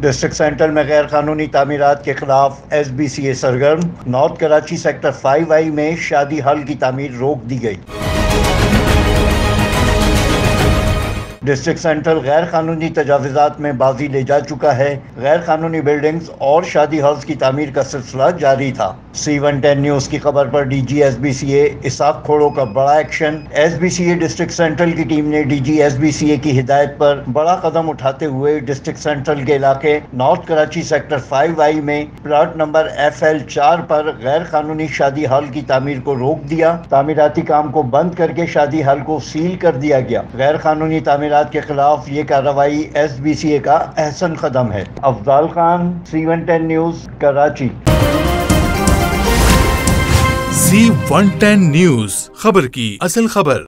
District centre में गैर कानूनी तामीरात के खिलाफ SBCA सरगर्म। North Karachi sector 5I में शादी हॉल की तामीर रोक दी गई। डिस्ट्रिक्ट सेंट्रल गैर कानूनी तजावुज़ात में बाजी ले जा चुका है। गैर कानूनी बिल्डिंग्स और शादी हाउस की तामीर का सिलसिला जारी था। C110 न्यूज़ की खबर पर DG SBCA इसाक खोड़ो का बड़ा एक्शन। SBCA डिस्ट्रिक्ट सेंट्रल की टीम ने DG SBCA की हिदायत पर बड़ा कदम उठाते हुए डिस्ट्रिक्ट सेंट्रल के इलाके नॉर्थ कराची सेक्टर 5I में प्लाट नंबर FL4 पर गैर कानूनी शादी हॉल की तामीर को रोक दिया। तामीराती काम को बंद करके शादी हॉल को सील कर दिया गया। गैर कानूनी तामीरात के खिलाफ ये कार्रवाई SBCA का अहसन कदम है। Afzal Khan, C110 news, Karachi. C110 news, खबर की असल खबर।